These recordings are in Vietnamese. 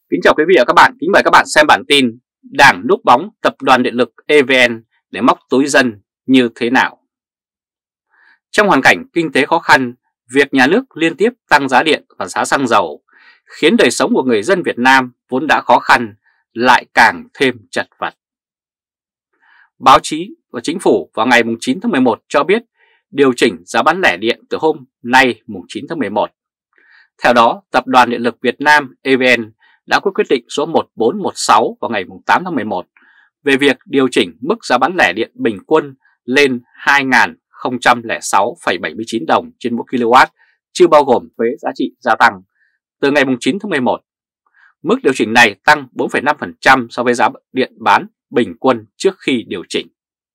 Kính chào quý vị và các bạn, kính mời các bạn xem bản tin Đảng núp bóng Tập đoàn Điện lực EVN để móc túi dân như thế nào. Trong hoàn cảnh kinh tế khó khăn, việc nhà nước liên tiếp tăng giá điện và giá xăng dầu khiến đời sống của người dân Việt Nam vốn đã khó khăn lại càng thêm chật vật. Báo chí và chính phủ vào ngày 9 tháng 11 cho biết điều chỉnh giá bán lẻ điện từ hôm nay 9 tháng 11. Theo đó, Tập đoàn Điện lực Việt Nam EVN đã có quyết định số 1416 vào ngày 8 tháng 11 về việc điều chỉnh mức giá bán lẻ điện bình quân lên 2.006,79 đồng trên mỗi kW, chưa bao gồm thuế giá trị gia tăng, từ ngày 9 tháng 11. Mức điều chỉnh này tăng 4,5% so với giá điện bán bình quân trước khi điều chỉnh.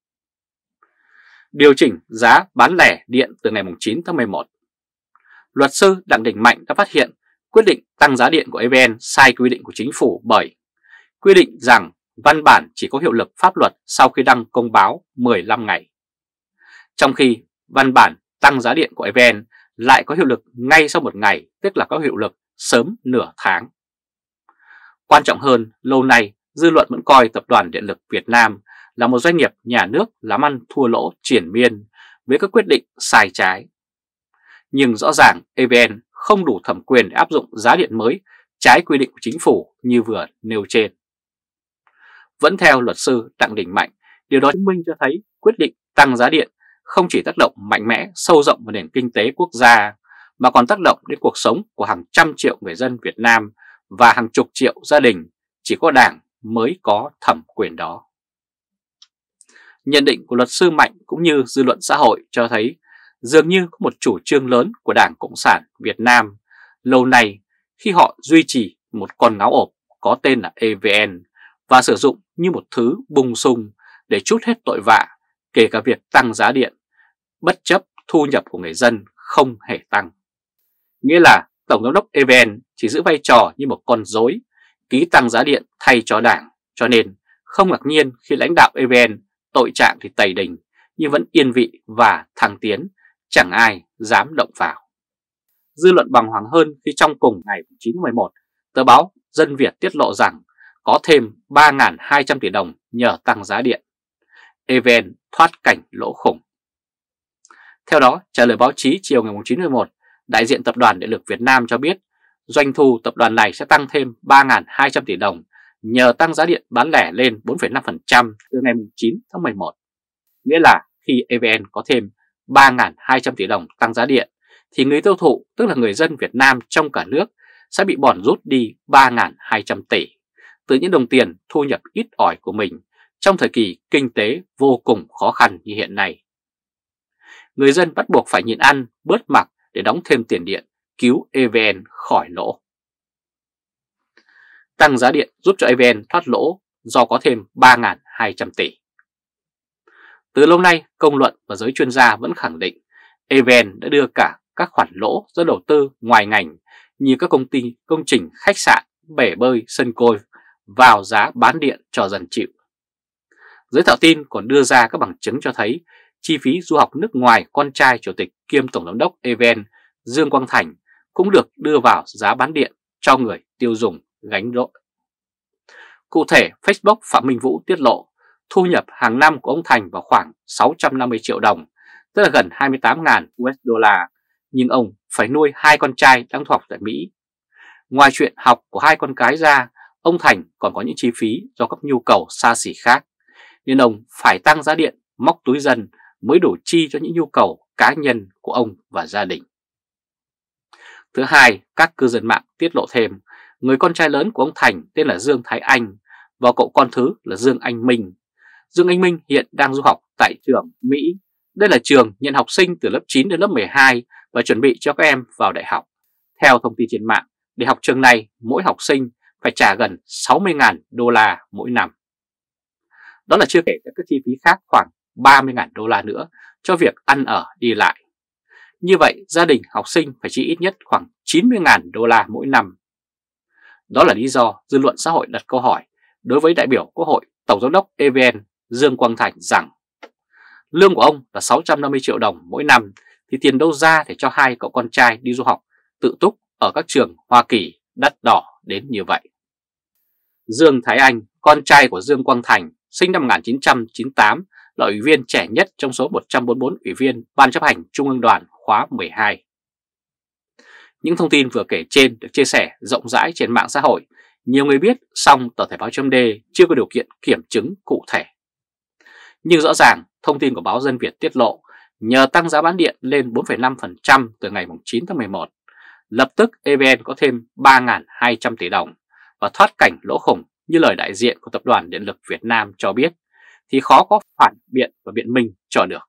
Điều chỉnh giá bán lẻ điện từ ngày 9 tháng 11. Luật sư Đặng Đình Mạnh đã phát hiện quyết định tăng giá điện của EVN sai quy định của chính phủ bởi quy định rằng văn bản chỉ có hiệu lực pháp luật sau khi đăng công báo 15 ngày. Trong khi văn bản tăng giá điện của EVN lại có hiệu lực ngay sau một ngày, tức là có hiệu lực sớm nửa tháng. Quan trọng hơn, lâu nay dư luận vẫn coi Tập đoàn Điện lực Việt Nam là một doanh nghiệp nhà nước làm ăn thua lỗ triền miên với các quyết định sai trái. Nhưng rõ ràng EVN không đủ thẩm quyền để áp dụng giá điện mới trái quy định của chính phủ như vừa nêu trên. Vẫn theo luật sư Đặng Đình Mạnh, điều đó chứng minh cho thấy quyết định tăng giá điện không chỉ tác động mạnh mẽ sâu rộng vào nền kinh tế quốc gia mà còn tác động đến cuộc sống của hàng trăm triệu người dân Việt Nam và hàng chục triệu gia đình, chỉ có Đảng mới có thẩm quyền đó. Nhận định của luật sư Mạnh cũng như dư luận xã hội cho thấy dường như có một chủ trương lớn của Đảng Cộng sản Việt Nam lâu nay khi họ duy trì một con ngáo ộp có tên là EVN và sử dụng như một thứ bung sung để trút hết tội vạ, kể cả việc tăng giá điện, bất chấp thu nhập của người dân không hề tăng. Nghĩa là Tổng giám đốc EVN chỉ giữ vai trò như một con rối, ký tăng giá điện thay cho Đảng, cho nên không ngạc nhiên khi lãnh đạo EVN tội trạng thì tày đình nhưng vẫn yên vị và thăng tiến, chẳng ai dám động vào. Dư luận bàng hoàng hơn khi trong cùng ngày 9 tháng 11, tờ báo Dân Việt tiết lộ rằng có thêm 3.200 tỷ đồng nhờ tăng giá điện. EVN thoát cảnh lỗ khủng. Theo đó, trả lời báo chí chiều ngày 9 tháng 11, đại diện Tập đoàn Điện lực Việt Nam cho biết doanh thu tập đoàn này sẽ tăng thêm 3.200 tỷ đồng nhờ tăng giá điện bán lẻ lên 4,5% từ ngày 9 tháng 11. Nghĩa là khi EVN có thêm 3.200 tỷ đồng tăng giá điện, thì người tiêu thụ, tức là người dân Việt Nam trong cả nước, sẽ bị bòn rút đi 3.200 tỷ từ những đồng tiền thu nhập ít ỏi của mình trong thời kỳ kinh tế vô cùng khó khăn như hiện nay. Người dân bắt buộc phải nhịn ăn, bớt mặc để đóng thêm tiền điện, cứu EVN khỏi lỗ. Tăng giá điện giúp cho EVN thoát lỗ do có thêm 3.200 tỷ. Từ lâu nay, công luận và giới chuyên gia vẫn khẳng định EVN đã đưa cả các khoản lỗ do đầu tư ngoài ngành như các công ty, công trình, khách sạn, bể bơi, sân golf vào giá bán điện cho dân chịu. Giới thạo tin còn đưa ra các bằng chứng cho thấy chi phí du học nước ngoài con trai chủ tịch kiêm tổng giám đốc EVN Dương Quang Thành cũng được đưa vào giá bán điện cho người tiêu dùng gánh lỗ. Cụ thể, Facebook Phạm Minh Vũ tiết lộ thu nhập hàng năm của ông Thành vào khoảng 650 triệu đồng, tức là gần 28.000 USD, nhưng ông phải nuôi hai con trai đang học tại Mỹ. Ngoài chuyện học của hai con cái ra, ông Thành còn có những chi phí do các nhu cầu xa xỉ khác, nên ông phải tăng giá điện móc túi dân mới đủ chi cho những nhu cầu cá nhân của ông và gia đình. Thứ hai, các cư dân mạng tiết lộ thêm người con trai lớn của ông Thành tên là Dương Thái Anh và cậu con thứ là Dương Anh Minh. Dương Anh Minh hiện đang du học tại trường Mỹ. Đây là trường nhận học sinh từ lớp 9 đến lớp 12 và chuẩn bị cho các em vào đại học. Theo thông tin trên mạng, để học trường này, mỗi học sinh phải trả gần 60.000 đô la mỗi năm. Đó là chưa kể các chi phí khác khoảng 30.000 đô la nữa cho việc ăn ở đi lại. Như vậy, gia đình học sinh phải chi ít nhất khoảng 90.000 đô la mỗi năm. Đó là lý do dư luận xã hội đặt câu hỏi đối với đại biểu Quốc hội, Tổng giám đốc EVN Dương Quang Thành rằng lương của ông là 650 triệu đồng mỗi năm thì tiền đâu ra để cho hai cậu con trai đi du học tự túc ở các trường Hoa Kỳ đắt đỏ đến như vậy. Dương Thái Anh, con trai của Dương Quang Thành, sinh năm 1998, là ủy viên trẻ nhất trong số 144 ủy viên Ban chấp hành Trung ương Đoàn khóa 12. Những thông tin vừa kể trên được chia sẻ rộng rãi trên mạng xã hội. Nhiều người biết, song tờ Thời báo .d chưa có điều kiện kiểm chứng cụ thể. Nhưng rõ ràng, thông tin của báo Dân Việt tiết lộ, nhờ tăng giá bán điện lên 4,5% từ ngày 9 tháng 11, lập tức EVN có thêm 3.200 tỷ đồng và thoát cảnh lỗ khủng như lời đại diện của Tập đoàn Điện lực Việt Nam cho biết, thì khó có phản biện và biện minh cho được.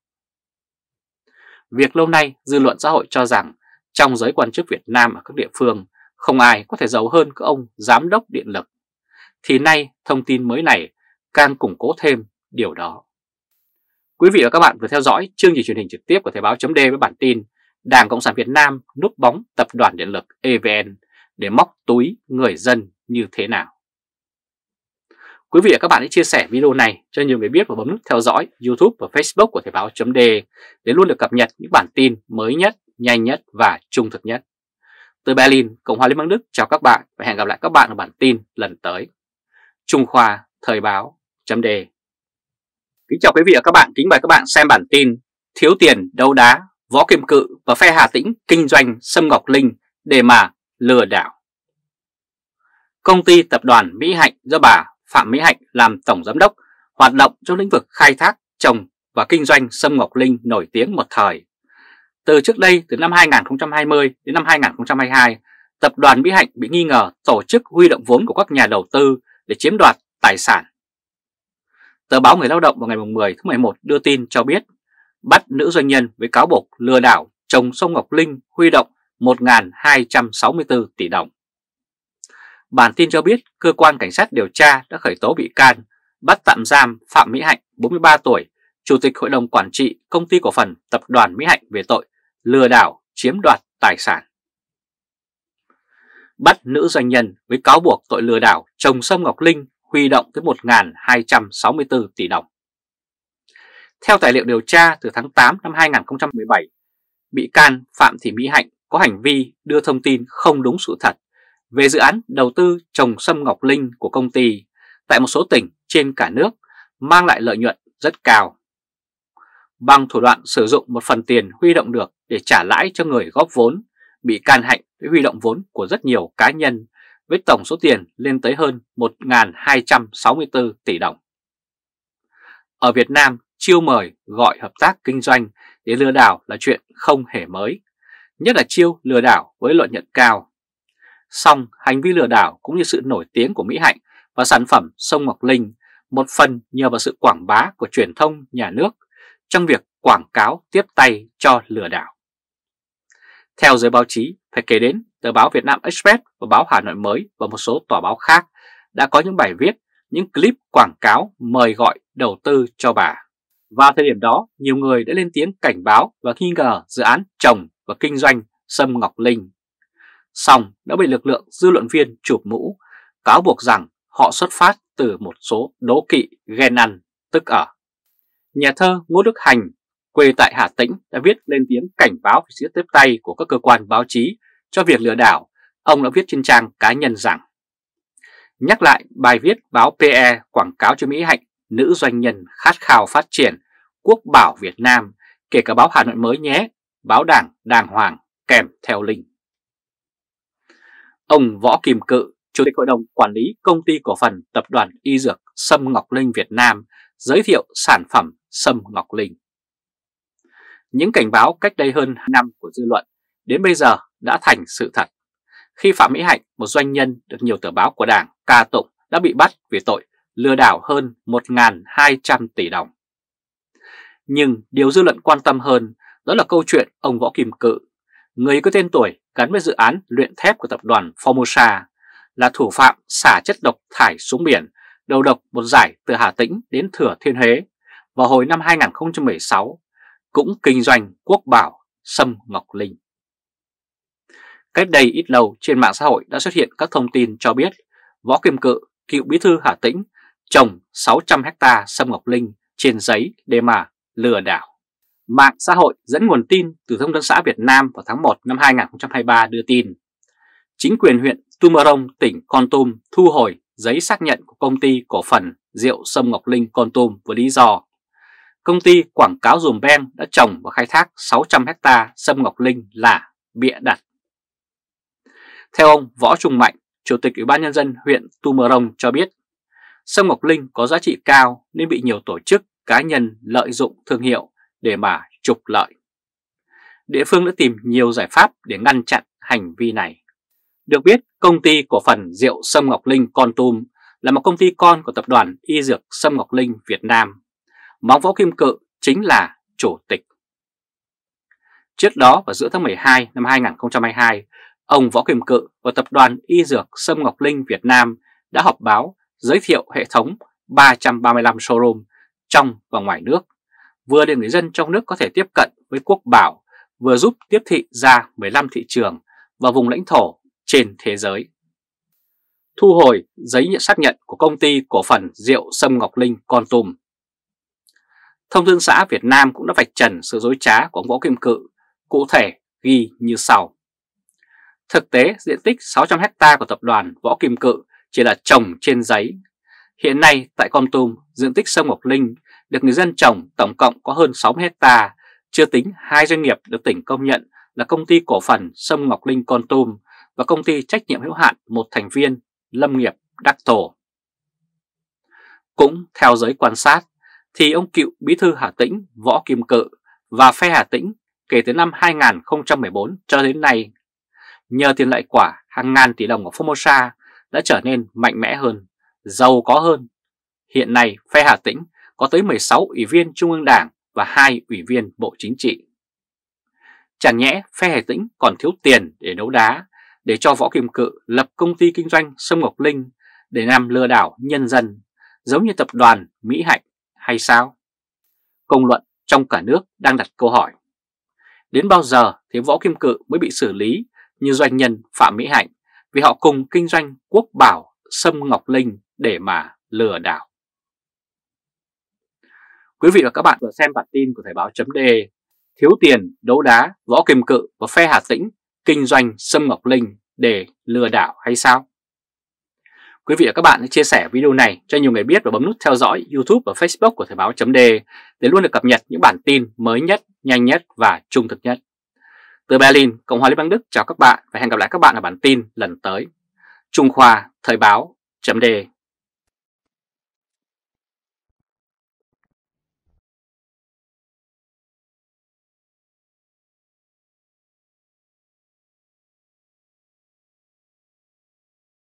Việc lâu nay dư luận xã hội cho rằng trong giới quan chức Việt Nam ở các địa phương không ai có thể giàu hơn các ông giám đốc điện lực, thì nay thông tin mới này càng củng cố thêm điều đó. Quý vị và các bạn vừa theo dõi chương trình truyền hình trực tiếp của Thời báo .d với bản tin Đảng Cộng sản Việt Nam núp bóng Tập đoàn Điện lực EVN để móc túi người dân như thế nào. Quý vị và các bạn hãy chia sẻ video này cho nhiều người biết và bấm nút theo dõi YouTube và Facebook của Thời báo .d để luôn được cập nhật những bản tin mới nhất, nhanh nhất và trung thực nhất. Từ Berlin, Cộng hòa Liên bang Đức chào các bạn và hẹn gặp lại các bạn ở bản tin lần tới. Trung Khoa, Thời báo .d. Kính chào quý vị và các bạn, kính mời các bạn xem bản tin Thiếu tiền đấu đá, Võ Kim Cự và phe Hà Tĩnh kinh doanh Sâm Ngọc Linh để mà lừa đảo. Công ty tập đoàn Mỹ Hạnh do bà Phạm Mỹ Hạnh làm tổng giám đốc, hoạt động trong lĩnh vực khai thác, trồng và kinh doanh sâm ngọc linh nổi tiếng một thời. Trước đây, từ năm 2020 đến năm 2022, tập đoàn Mỹ Hạnh bị nghi ngờ tổ chức huy động vốn của các nhà đầu tư để chiếm đoạt tài sản. Tờ báo Người Lao động vào ngày 10 tháng 11 đưa tin cho biết bắt nữ doanh nhân với cáo buộc lừa đảo trồng sâm ngọc linh huy động 1.264 tỷ đồng. Bản tin cho biết cơ quan cảnh sát điều tra đã khởi tố bị can, bắt tạm giam Phạm Mỹ Hạnh, 43 tuổi, Chủ tịch Hội đồng Quản trị Công ty Cổ phần Tập đoàn Mỹ Hạnh về tội lừa đảo chiếm đoạt tài sản. Bắt nữ doanh nhân với cáo buộc tội lừa đảo trồng sâm ngọc linh huy động tới 1.264 tỷ đồng. Theo tài liệu điều tra từ tháng 8 năm 2017, bị can Phạm Thị Mỹ Hạnh có hành vi đưa thông tin không đúng sự thật về dự án đầu tư trồng sâm ngọc linh của công ty tại một số tỉnh trên cả nước, mang lại lợi nhuận rất cao. Bằng thủ đoạn sử dụng một phần tiền huy động được để trả lãi cho người góp vốn, bị can Hạnh đã huy động vốn của rất nhiều cá nhân với tổng số tiền lên tới hơn 1.264 tỷ đồng. Ở Việt Nam, chiêu mời gọi hợp tác kinh doanh để lừa đảo là chuyện không hề mới, nhất là chiêu lừa đảo với lợi nhuận cao. Song hành vi lừa đảo cũng như sự nổi tiếng của Mỹ Hạnh và sản phẩm sâm ngọc linh một phần nhờ vào sự quảng bá của truyền thông nhà nước trong việc quảng cáo tiếp tay cho lừa đảo. Theo giới báo chí, phải kể đến tờ báo Việt Nam Express và báo Hà Nội Mới và một số tòa báo khác đã có những bài viết, những clip quảng cáo mời gọi đầu tư cho bà. Vào thời điểm đó, nhiều người đã lên tiếng cảnh báo và nghi ngờ dự án trồng và kinh doanh sâm ngọc linh. Song đã bị lực lượng dư luận viên chụp mũ, cáo buộc rằng họ xuất phát từ một số đố kỵ ghen ăn, tức ở. Nhà thơ Ngô Đức Hành, quê tại Hà Tĩnh, đã viết lên tiếng cảnh báo về sự tiếp tay của các cơ quan báo chí cho việc lừa đảo. Ông đã viết trên trang cá nhân rằng: nhắc lại bài viết báo PE quảng cáo cho Mỹ Hạnh, nữ doanh nhân khát khao phát triển, quốc bảo Việt Nam, kể cả báo Hà Nội Mới nhé, báo Đảng đàng hoàng kèm theo link. Ông Võ Kim Cự, Chủ tịch Hội đồng Quản lý Công ty Cổ phần Tập đoàn Y Dược Sâm Ngọc Linh Việt Nam, giới thiệu sản phẩm sâm ngọc linh. Những cảnh báo cách đây hơn 2 năm của dư luận đến bây giờ đã thành sự thật, khi Phạm Mỹ Hạnh, một doanh nhân được nhiều tờ báo của Đảng ca tụng, đã bị bắt vì tội lừa đảo hơn 1.200 tỷ đồng. Nhưng điều dư luận quan tâm hơn đó là câu chuyện ông Võ Kim Cự, người có tên tuổi gắn với dự án luyện thép của tập đoàn Formosa, là thủ phạm xả chất độc thải xuống biển, đầu độc một dải từ Hà Tĩnh đến Thừa Thiên Huế vào hồi năm 2016, cũng kinh doanh quốc bảo sâm ngọc linh. Cách đây ít lâu, trên mạng xã hội đã xuất hiện các thông tin cho biết Võ Kim Cự, cựu bí thư Hà Tĩnh, trồng 600 ha sâm ngọc linh trên giấy để mà lừa đảo. Mạng xã hội dẫn nguồn tin từ Thông tấn xã Việt Nam vào tháng 1 năm 2023 đưa tin chính quyền huyện Tumorong, tỉnh Kon Tum thu hồi giấy xác nhận của công ty cổ phần rượu Sâm Ngọc Linh Kon Tum với lý do công ty quảng cáo dùm beng đã trồng và khai thác 600 ha sâm ngọc linh là bịa đặt. Theo ông Võ Trung Mạnh, Chủ tịch Ủy ban Nhân dân huyện Tumorong cho biết, sâm ngọc linh có giá trị cao nên bị nhiều tổ chức, cá nhân lợi dụng thương hiệu để mà trục lợi. Địa phương đã tìm nhiều giải pháp để ngăn chặn hành vi này. Được biết, công ty cổ phần rượu Sâm Ngọc Linh Kon Tum là một công ty con của tập đoàn y dược Sâm Ngọc Linh Việt Nam, mà ông Võ Kim Cự chính là chủ tịch. Trước đó vào giữa tháng 12 năm 2022, ông Võ Kim Cự và tập đoàn y dược Sâm Ngọc Linh Việt Nam đã họp báo giới thiệu hệ thống 335 showroom trong và ngoài nước, vừa để người dân trong nước có thể tiếp cận với quốc bảo, vừa giúp tiếp thị ra 15 thị trường và vùng lãnh thổ trên thế giới. Thu hồi giấy xác nhận của công ty cổ phần rượu Sâm Ngọc Linh Kon Tum. Thông tấn xã Việt Nam cũng đã vạch trần sự dối trá của ông Võ Kim Cự, cụ thể ghi như sau. Thực tế, diện tích 600 ha của tập đoàn Võ Kim Cự chỉ là trồng trên giấy. Hiện nay tại Kon Tum, diện tích sâm ngọc linh được người dân trồng tổng cộng có hơn 60 ha, chưa tính 2 doanh nghiệp được tỉnh công nhận là công ty cổ phần Sâm Ngọc Linh Kon Tum và công ty trách nhiệm hữu hạn một thành viên lâm nghiệp Đắc Tổ. Cũng theo giới quan sát, thì ông cựu bí thư Hà Tĩnh Võ Kim Cự và phe Hà Tĩnh kể từ năm 2014 cho đến nay, nhờ tiền lợi quả hàng ngàn tỷ đồng của Formosa đã trở nên mạnh mẽ hơn, giàu có hơn. Hiện nay phe Hà Tĩnh có tới 16 ủy viên Trung ương Đảng và 2 ủy viên Bộ Chính trị. Chẳng nhẽ phe Hà Tĩnh còn thiếu tiền để đấu đá, để cho Võ Kim Cự lập công ty kinh doanh Sâm Ngọc Linh để nhằm lừa đảo nhân dân, giống như tập đoàn Mỹ Hạnh hay sao? Công luận trong cả nước đang đặt câu hỏi. Đến bao giờ thì Võ Kim Cự mới bị xử lý như doanh nhân Phạm Mỹ Hạnh vì họ cùng kinh doanh quốc bảo Sâm Ngọc Linh để mà lừa đảo? Quý vị và các bạn vừa xem bản tin của Thời báo.de thiếu tiền đấu đá Võ Kim Cự và phe Hà Tĩnh kinh doanh Sâm Ngọc Linh để lừa đảo hay sao? Quý vị và các bạn hãy chia sẻ video này cho nhiều người biết và bấm nút theo dõi YouTube và Facebook của Thời báo.de để luôn được cập nhật những bản tin mới nhất, nhanh nhất và trung thực nhất. Từ Berlin, Cộng hòa Liên bang Đức chào các bạn và hẹn gặp lại các bạn ở bản tin lần tới. Trung Khoa Thời báo.de